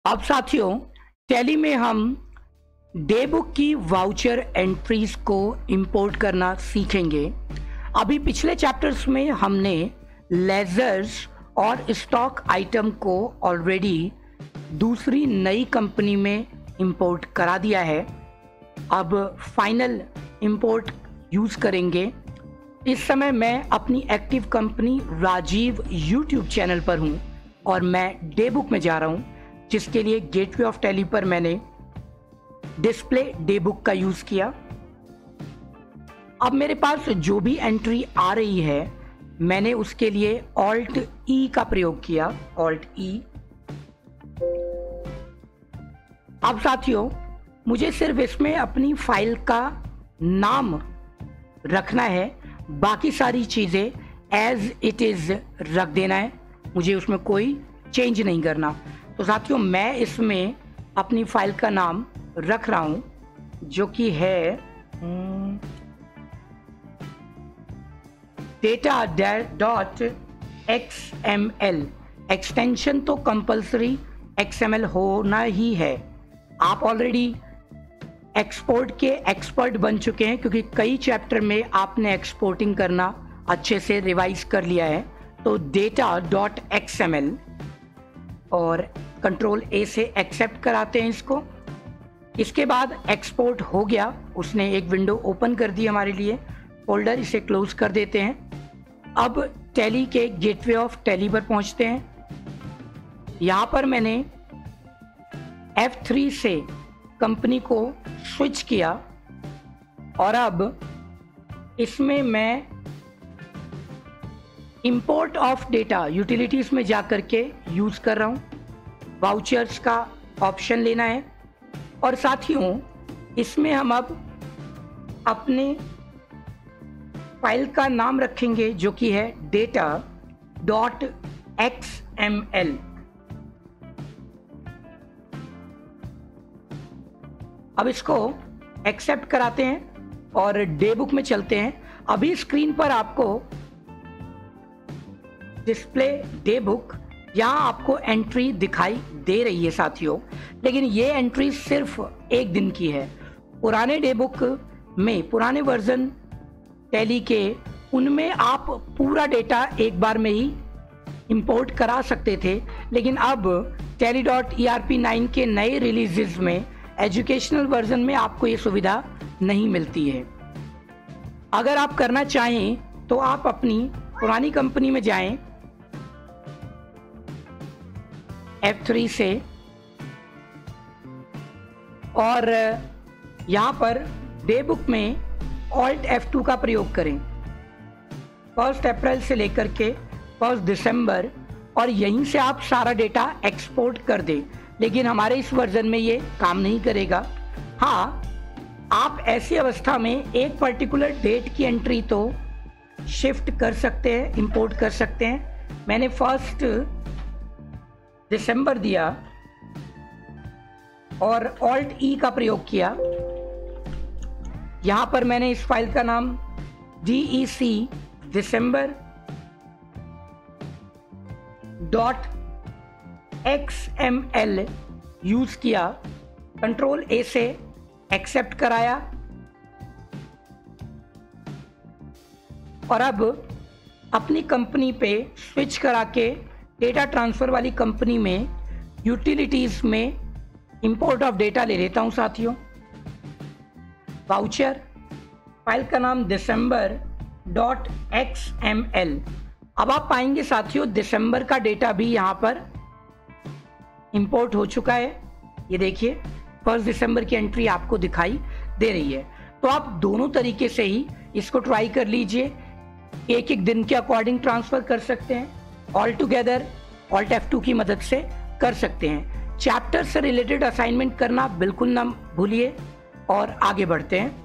अब साथियों, टैली में हम डे बुक की वाउचर एंट्रीज को इंपोर्ट करना सीखेंगे। अभी पिछले चैप्टर्स में हमने लेजर्स और स्टॉक आइटम को ऑलरेडी दूसरी नई कंपनी में इंपोर्ट करा दिया है। अब फाइनल इंपोर्ट यूज़ करेंगे। इस समय मैं अपनी active company Rajiv YouTube channel पर हूँ और मैं डे बुक में जा रहा हूँ, जिसके लिए गेटवे ऑफ टैली पर मैंने डिस्प्ले डे बुक का यूज़ किया। अब मेरे पास जो भी एंट्री आ रही है, मैंने उसके लिए ऑल्ट ई का प्रयोग किया, ऑल्ट ई। अब साथियों, मुझे सिर्फ इसमें अपनी फाइल का नाम रखना है, बाकी सारी चीज़ें एज इट इज़ रख देना है, मुझे उसमें कोई चेंज नहीं करना। तो साथियों, मैं इसमें अपनी फाइल का नाम रख रहा हूँ, जो कि है data.xml। एक्सटेंशन तो कंपलसरी XML होना ही है। आप ऑलरेडी एक्सपोर्ट के एक्सपर्ट बन चुके हैं, क्योंकि कई चैप्टर में आपने एक्सपोर्टिंग करना अच्छे से रिवाइज कर लिया है। तो data.xml और कंट्रोल A से एक्सेप्ट कराते हैं इसको। इसके बाद एक्सपोर्ट हो गया, उसने एक विंडो ओपन कर दी हमारे लिए, फोल्डर, इसे क्लोज कर देते हैं। अब टैली के गेटवे ऑफ टैली पर पहुंचते हैं। यहाँ पर मैंने F3 से कंपनी को स्विच किया और अब इसमें मैं इंपोर्ट ऑफ डेटा यूटिलिटीज में जा करके यूज कर रहा हूँ। वाउचर्स का ऑप्शन लेना है और साथियों, इसमें हम अब अपने फाइल का नाम रखेंगे, जो कि है data.xml। अब इसको एक्सेप्ट कराते हैं और डे बुक में चलते हैं। अभी स्क्रीन पर आपको डिस्प्ले डे बुक, यहाँ आपको एंट्री दिखाई दे रही है साथियों, लेकिन ये एंट्री सिर्फ एक दिन की है। पुराने डे बुक में, पुराने वर्जन टैली के, उनमें आप पूरा डेटा एक बार में ही इंपोर्ट करा सकते थे, लेकिन अब tally.erp9 के नए रिलीजेस में, एजुकेशनल वर्जन में आपको ये सुविधा नहीं मिलती है। अगर आप करना चाहें तो आप अपनी पुरानी कंपनी में जाएं, F3 से, और यहाँ पर डे बुक में ऑल्ट F2 का प्रयोग करें। 1 अप्रैल से लेकर के 1 दिसंबर, और यहीं से आप सारा डेटा एक्सपोर्ट कर दें। लेकिन हमारे इस वर्जन में ये काम नहीं करेगा। हाँ, आप ऐसी अवस्था में एक पर्टिकुलर डेट की एंट्री तो शिफ्ट कर सकते हैं, इंपोर्ट कर सकते हैं। मैंने 1 दिसंबर दिया और ऑल्ट ई का प्रयोग किया। यहां पर मैंने इस फाइल का नाम DEC December.xml यूज किया। कंट्रोल A से एक्सेप्ट कराया और अब अपनी कंपनी पे स्विच करा के डेटा ट्रांसफर वाली कंपनी में यूटिलिटीज में इंपोर्ट ऑफ डेटा ले लेता हूं साथियों। वाउचर, फाइल का नाम December.xml। अब आप पाएंगे साथियों, दिसंबर का डेटा भी यहां पर इंपोर्ट हो चुका है। ये देखिए, 1 दिसंबर की एंट्री आपको दिखाई दे रही है। तो आप दोनों तरीके से ही इसको ट्राई कर लीजिए। एक एक दिन के अकॉर्डिंग ट्रांसफर कर सकते हैं, ऑल टुगेदर ऑल्ट F2 की मदद से कर सकते हैं। चैप्टर से रिलेटेड असाइनमेंट करना बिल्कुल ना भूलिए और आगे बढ़ते हैं।